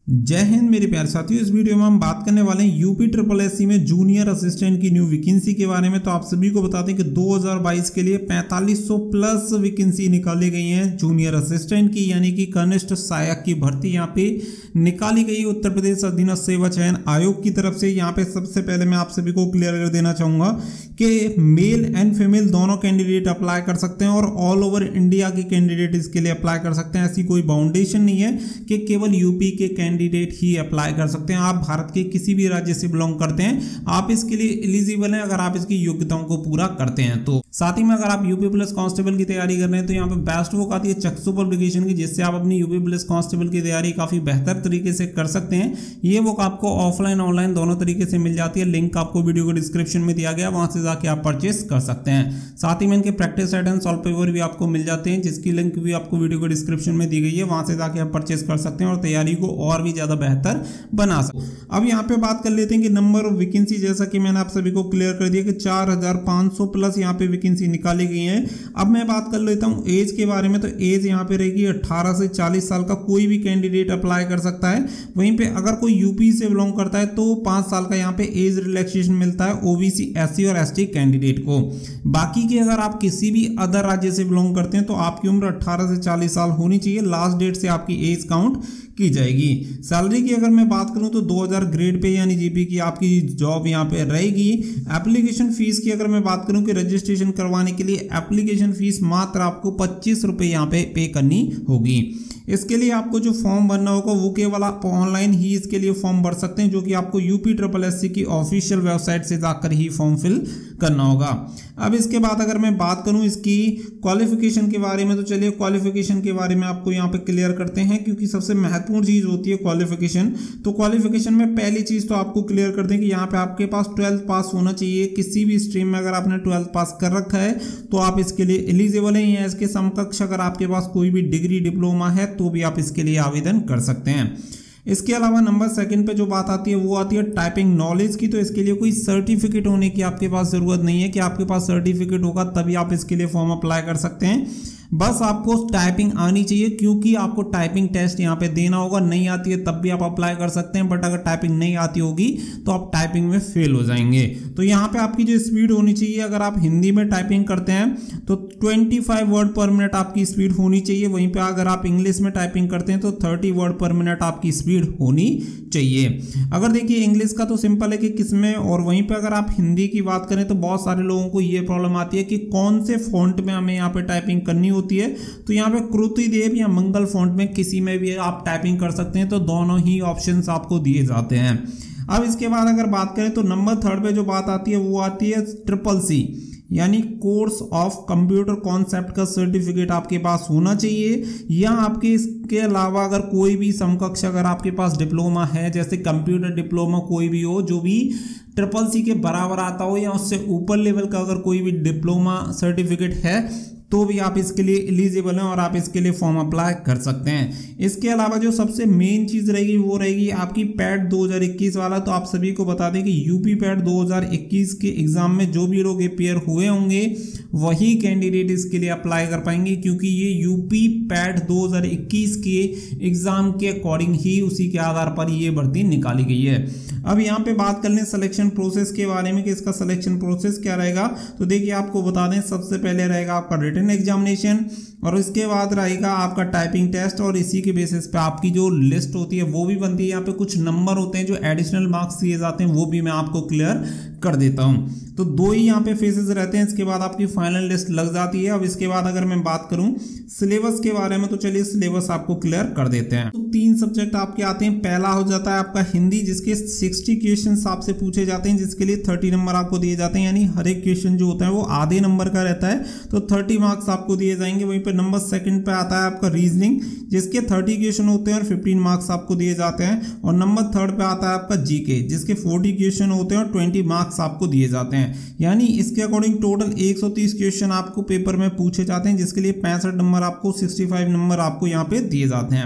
जय हिंद मेरे प्यारे साथियों। इस वीडियो में हम बात करने वाले हैं यूपी ट्रिपल एससी में जूनियर असिस्टेंट की न्यू वैकेंसी के बारे में। तो आप सभी को बता दें कि 2022 के लिए 4500 प्लस वैकेंसी निकाली गई हैं जूनियर असिस्टेंट की, यानी कि कनिष्ठ सहायक की भर्ती यहाँ पे निकाली गई उत्तर प्रदेश अधीनस्थ सेवा चयन आयोग की तरफ से। यहाँ पे सबसे पहले मैं आप सभी को क्लियर कर देना चाहूंगा कि मेल एंड फीमेल दोनों कैंडिडेट अप्लाई कर सकते हैं और ऑल ओवर इंडिया के कैंडिडेट इसके लिए अप्लाई कर सकते हैं। ऐसी कोई बाउंडेशन नहीं है कि केवल यूपी के कैंडिडेट ही अप्लाई कर सकते हैं। आप भारत के किसी भी राज्य से बिलोंग करते हैं, आप इसके लिए एलिजिबल हैं अगर आप इसकी योग्यताओं को पूरा करते हैं तो। साथ ही में अगर आप यूपी पुलिस कांस्टेबल की तैयारी कर रहे हैं तो यहाँ पे बेस्ट बुक आती है चक्षु पब्लिकेशन की, जिससे आप अपनी यूपी पुलिस कांस्टेबल की तैयारी काफी बेहतर तरीके से कर सकते हैं। ये बुक आपको ऑफलाइन ऑनलाइन दोनों तरीके से मिल जाती है। लिंक आपको वीडियो के डिस्क्रिप्शन में दिया गया, वहां से जाके आप परचेस कर सकते हैं। साथ ही में इनके practice set and solve paper भी आपको मिल जाते हैं, जिसकी लिंक भी आपको वीडियो के डिस्क्रिप्शन में दी गई है, वहां से जाके आप परचेस कर सकते हैं और तैयारी को और भी ज्यादा बेहतर बना सकते हैं। अब यहाँ पे बात कर लेते हैं कि नंबर ऑफ वैकेंसी, जैसा कि मैंने आप सभी को क्लियर कर दिया कि 4500 प्लस यहाँ पे वैकेंसी निकाली गई है। अब मैं बात कर लेता हूँ एज के बारे में। तो एज यहाँ पे रहेगी 18 से 40 साल का कोई भी कैंडिडेट अप्लाई कर सकता है। वहीं पे अगर कोई यूपी से बिलोंग करता है तो 5 साल का यहाँ पे एज रिलैक्सेशन मिलता है ओबीसी, एससी और एसटी कैंडिडेट को। बाकी की अगर आप किसी भी अदर राज्य से बिलोंग करते हैं तो आपकी उम्र 18 से 40 साल होनी चाहिए। लास्ट डेट से आपकी एज काउंट की जाएगी। सैलरी की अगर मैं बात करूं तो 2000 ग्रेड पे यानी जीपी की आपकी जॉब यहां पे रहेगी। एप्लीकेशन फीस की अगर मैं बात करूं कि रजिस्ट्रेशन करवाने के लिए एप्लीकेशन फीस मात्र आपको 25 रुपए यहां पे करनी होगी। इसके लिए आपको जो फॉर्म भरना होगा वो केवल आप ऑनलाइन ही इसके लिए फॉर्म भर सकते हैं, जो कि आपको यूपी ट्रिपल एससी की ऑफिशियल वेबसाइट से जाकर ही फॉर्म फिल करना होगा। अब इसके बाद अगर मैं बात करूं इसकी क्वालिफिकेशन के बारे में, तो चलिए क्वालिफिकेशन के बारे में आपको यहाँ पे क्लियर करते हैं, क्योंकि सबसे महत्वपूर्ण चीज होती है क्वालिफिकेशन। तो क्वालिफिकेशन में पहली चीज तो आपको क्लियर कर दें कि यहाँ पे आपके पास 12th पास होना चाहिए। किसी भी स्ट्रीम में अगर आपने 12th पास कर रखा है तो आप इसके लिए एलिजिबल हैं, या इसके समकक्ष अगर आपके पास कोई भी डिग्री डिप्लोमा है तो भी आप इसके लिए आवेदन कर सकते हैं। इसके अलावा नंबर सेकंड पे जो बात आती है वो आती है टाइपिंग नॉलेज की। तो इसके लिए कोई सर्टिफिकेट होने की आपके पास जरूरत नहीं है कि आपके पास सर्टिफिकेट होगा तभी आप इसके लिए फॉर्म अप्लाई कर सकते हैं। बस आपको टाइपिंग आनी चाहिए, क्योंकि आपको टाइपिंग टेस्ट यहाँ पे देना होगा। नहीं आती है तब भी आप अप्लाई कर सकते हैं, बट अगर टाइपिंग नहीं आती होगी तो आप टाइपिंग में फेल हो जाएंगे। तो यहाँ पे आपकी जो स्पीड होनी चाहिए, अगर आप हिंदी में टाइपिंग करते हैं तो 25 वर्ड पर मिनट आपकी स्पीड होनी चाहिए। वहीं पे अगर आप इंग्लिश में टाइपिंग करते हैं तो 30 वर्ड पर मिनट आपकी स्पीड होनी चाहिए। अगर देखिए इंग्लिश का तो सिंपल है कि किसमें, और वहीं पे अगर आप हिंदी की बात करें तो बहुत सारे लोगों को ये प्रॉब्लम आती है कि कौन से फॉन्ट में हमें यहाँ पे टाइपिंग करनी होती है। तो यहाँ पे कृतिदेव या मंगल फॉन्ट में किसी में भी आप टाइपिंग कर सकते हैं, तो दोनों ही ऑप्शंस आपको दिए जाते हैं। अब इसके बाद अगर बात करें तो नंबर 3 पे जो बात आती है वो आती है CCC, यानी कोर्स ऑफ कंप्यूटर कॉन्सेप्ट का सर्टिफिकेट आपके पास होना चाहिए। या आपके इसके अलावा अगर कोई भी समकक्ष अगर आपके पास डिप्लोमा है, जैसे कंप्यूटर डिप्लोमा कोई भी हो जो भी CCC के बराबर आता हो या उससे ऊपर लेवल का अगर कोई भी डिप्लोमा सर्टिफिकेट है तो भी आप इसके लिए एलिजिबल हैं और आप इसके लिए फॉर्म अप्लाई कर सकते हैं। इसके अलावा जो सबसे मेन चीज रहेगी वो रहेगी आपकी पैट 2021 वाला। तो आप सभी को बता दें कि यूपी पैट 2021 के एग्जाम में जो भी लोग अपेयर हुए होंगे वही कैंडिडेट इसके लिए अप्लाई कर पाएंगे, क्योंकि ये यूपी पैट 2021 के एग्जाम के अकॉर्डिंग ही उसी के आधार पर ये भर्ती निकाली गई है। अब यहाँ पे बात कर लें सिलेक्शन प्रोसेस के बारे में कि इसका सिलेक्शन प्रोसेस क्या रहेगा। तो देखिए आपको बता दें, सबसे पहले रहेगा आपका रिटन एग्जामिनेशन और इसके बाद रहेगा आपका टाइपिंग टेस्ट, और इसी के बेसिस पे आपकी जो लिस्ट होती है वो भी बनती है। यहाँ पे कुछ नंबर होते हैं जो एडिशनल मार्क्स दिए जाते हैं, वो भी मैं आपको क्लियर कर देता हूँ। तो 2 ही यहाँ पे फेजेस रहते हैं, इसके बाद आपकी फाइनल लिस्ट लग जाती है। अब इसके बाद अगर मैं बात करूं सिलेबस के बारे में तो चलिए सिलेबस आपको क्लियर कर देते हैं। तो 3 सब्जेक्ट आपके आते हैं। पहला हो जाता है आपका हिंदी, जिसके 60 क्वेश्चन आपसे पूछे जाते हैं, जिसके लिए 30 नंबर आपको दिए जाते हैं, यानी हर एक क्वेश्चन जो होता है वो आधे नंबर का रहता है, तो 30 मार्क्स आपको दिए जाएंगे। वहीं पर नंबर सेकंड पे आता है आपका रीजनिंग, जिसके 30 क्वेश्चन होते हैं और 15 मार्क्स आपको दिए जाते हैं। और नंबर 3 पे आता है आपका जीके, जिसके 40 क्वेश्चन होते हैं और 20 मार्क्स आपको दिए जाते हैं। यानी इसके अकॉर्डिंग टोटल 130 क्वेश्चन आपको पेपर में पूछे जाते हैं, जिसके लिए 65 नंबर आपको 65 नंबर आपको यहाँ पे दिए जाते हैं।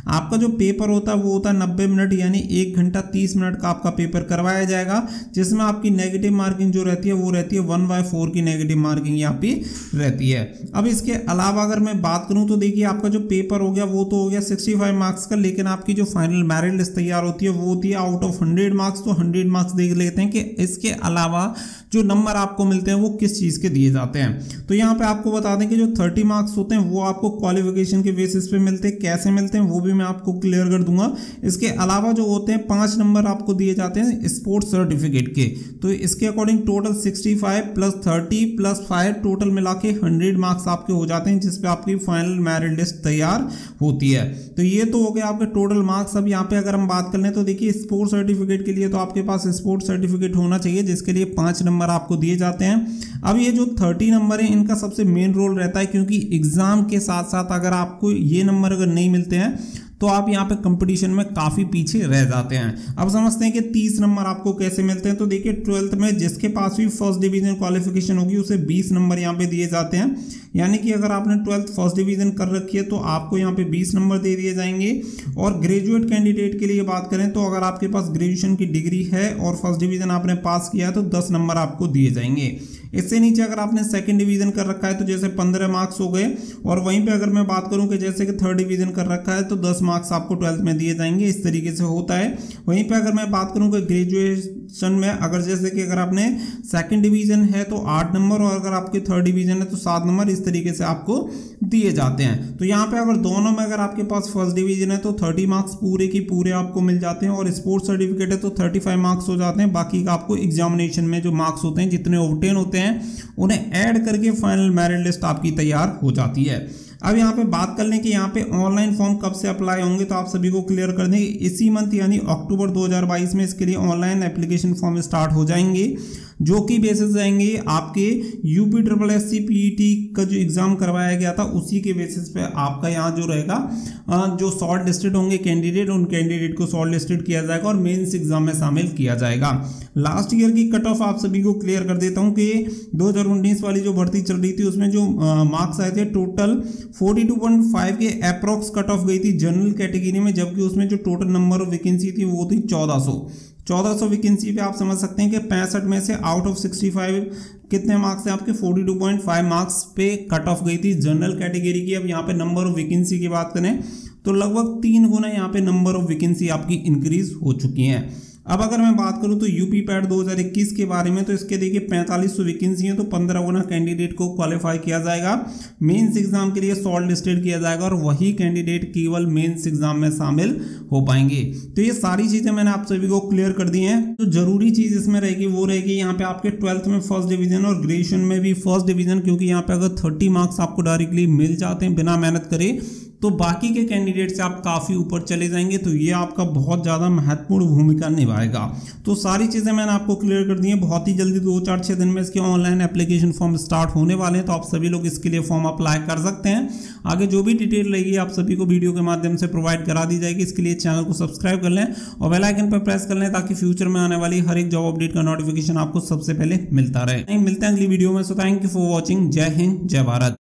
आपका जो पेपर होता है वो होता है 90 मिनट यानी 1 घंटा 30 मिनट का आपका पेपर करवाया जाएगा, जिसमें आपकी नेगेटिव मार्किंग जो रहती है वो रहती है 1/4 की नेगेटिव मार्किंग यहाँ पे रहती है। अब इसके अलावा अगर मैं बात करूं तो देखिए आपका जो पेपर हो गया वो तो हो गया 65 मार्क्स का, लेकिन आपकी जो फाइनल मेरिट लिस्ट तैयार होती है वो होती है आउट ऑफ 100 मार्क्स। तो 100 मार्क्स देख लेते हैं कि इसके अलावा जो नंबर आपको मिलते हैं वो किस चीज़ के दिए जाते हैं। तो यहाँ पे आपको बता दें कि जो 30 मार्क्स होते हैं वो आपको क्वालिफिकेशन के बेसिस पे मिलते हैं। कैसे मिलते हैं वो भी मैं आपको क्लियर कर दूंगा। इसके अलावा जो होते हैं 5 नंबर आपको दिए जाते हैं स्पोर्ट्स सर्टिफिकेट के। तो इसके अकॉर्डिंग टोटल 65 + 30 + 5 टोटल मिला के 100 मार्क्स आपके हो जाते हैं, जिसपे आपकी फाइनल मेरिट लिस्ट तैयार होती है। तो ये तो हो गया आपके टोटल मार्क्स। अब यहाँ पे अगर हम बात कर लें तो देखिए स्पोर्ट्स सर्टिफिकेट के लिए तो आपके पास स्पोर्ट्स सर्टिफिकेट होना चाहिए, जिसके लिए 5 नंबर आपको दिए जाते हैं। अब ये जो 30 नंबर है इनका सबसे मेन रोल रहता है, क्योंकि एग्जाम के साथ साथ अगर आपको ये नंबर अगर नहीं मिलते हैं तो आप यहाँ पे कंपटीशन में काफ़ी पीछे रह जाते हैं। अब समझते हैं कि 30 नंबर आपको कैसे मिलते हैं। तो देखिए 12th में जिसके पास भी फर्स्ट डिवीजन क्वालिफिकेशन होगी उसे 20 नंबर यहाँ पे दिए जाते हैं, यानी कि अगर आपने 12th फर्स्ट डिवीजन कर रखी है तो आपको यहाँ पे 20 नंबर दे दिए जाएंगे। और ग्रेजुएट कैंडिडेट के लिए बात करें तो अगर आपके पास ग्रेजुएशन की डिग्री है और फर्स्ट डिवीजन आपने पास किया है तो 10 नंबर आपको दिए जाएंगे। इससे नीचे अगर आपने सेकंड डिवीजन कर रखा है तो जैसे 15 मार्क्स हो गए। और वहीं पे अगर मैं बात करूं कि जैसे कि थर्ड डिवीजन कर रखा है तो 10 मार्क्स आपको 12th में दिए जाएंगे। इस तरीके से होता है। वहीं पे अगर मैं बात करूं कि ग्रेजुएशन में अगर जैसे कि अगर आपने सेकंड डिवीजन है तो 8 नंबर और अगर आपके थर्ड डिवीजन है तो 7 नंबर, इस तरीके से आपको दिए जाते हैं। तो यहाँ पे अगर दोनों में अगर आपके पास फर्स्ट डिवीजन है तो 30 मार्क्स पूरे की पूरे आपको मिल जाते हैं, और स्पोर्ट्स सर्टिफिकेट है तो 35 मार्क्स हो जाते हैं। बाकी का आपको एग्जामिनेशन में जो मार्क्स होते हैं जितने ऑब्टेन होते हैं उन्हें ऐड करके फाइनल मेरिट लिस्ट आपकी तैयार हो जाती है। अब यहाँ पे बात कर लें कि यहाँ पे ऑनलाइन फॉर्म कब से अप्लाई होंगे, तो आप सभी को क्लियर कर दें इसी मंथ यानी अक्टूबर 2022 में इसके लिए ऑनलाइन एप्लीकेशन फॉर्म स्टार्ट हो जाएंगे, जो कि बेसिस रहेंगे आपके UPSSC PET का जो एग्जाम करवाया गया था उसी के बेसिस पे आपका यहाँ जो रहेगा जो शॉर्ट लिस्टेड होंगे कैंडिडेट, उन कैंडिडेट को शॉर्ट लिस्टेड किया जाएगा और मेंस एग्जाम में शामिल किया जाएगा। लास्ट ईयर की कट ऑफ आप सभी को क्लियर कर देता हूँ कि 2019 वाली जो भर्ती चल रही थी उसमें जो मार्क्स आए थे टोटल 42.5 के अप्रोक्स कट ऑफ गई थी जनरल कैटेगरी में, जबकि उसमें जो टोटल नंबर ऑफ वैकेंसी थी वो थी 1400 वैकेंसी पे आप समझ सकते हैं कि 65 में से आउट ऑफ 65 कितने मार्क्स हैं आपके 42.5 मार्क्स पे कट ऑफ गई थी जनरल कैटेगरी की। अब यहाँ पे नंबर ऑफ वैकेंसी की बात करें तो लगभग 3 गुना यहाँ पे नंबर ऑफ वैकेंसी आपकी इंक्रीज हो चुकी हैं। अब अगर मैं बात करूं तो यूपी पैट 2021 के बारे में तो इसके देखिए 4500 वैकेंसी है तो 15 गुना कैंडिडेट को क्वालिफाई किया जाएगा। मेंस एग्जाम के लिए शॉर्ट लिस्टेड किया जाएगा और वही कैंडिडेट केवल मेंस एग्जाम में शामिल हो पाएंगे। तो ये सारी चीजें मैंने आप सभी को क्लियर कर दी हैं। तो जरूरी चीज इसमें रहेगी वो रहेगी यहाँ पे आपके 12th में फर्स्ट डिवीजन और ग्रेजुएशन में भी फर्स्ट डिवीजन, क्योंकि यहाँ पे अगर 30 मार्क्स आपको डायरेक्टली मिल जाते हैं बिना मेहनत करे तो बाकी के कैंडिडेट से आप काफ़ी ऊपर चले जाएंगे। तो ये आपका बहुत ज़्यादा महत्वपूर्ण भूमिका निभाएगा। तो सारी चीज़ें मैंने आपको क्लियर कर दी हैं। बहुत ही जल्दी 2-4-6 दिन में इसके ऑनलाइन एप्लीकेशन फॉर्म स्टार्ट होने वाले हैं, तो आप सभी लोग इसके लिए फॉर्म अप्लाई कर सकते हैं। आगे जो भी डिटेल रहेगी आप सभी को वीडियो के माध्यम से प्रोवाइड करा दी जाएगी। इसके लिए चैनल को सब्सक्राइब कर लें और बेल आइकन पर प्रेस कर लें ताकि फ्यूचर में आने वाली हर एक जॉब अपडेट का नोटिफिकेशन आपको सबसे पहले मिलता रहे। मिलते हैं अगली वीडियो में। So thank you for watching. जय हिंद, जय भारत।